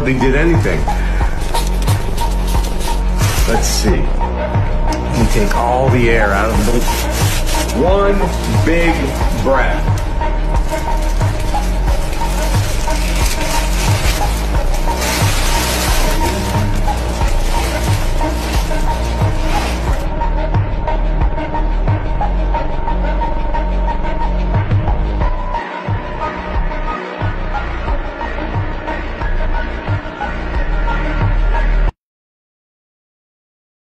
nobody did anything. Let's see. Let me take all the air out of the... One big breath.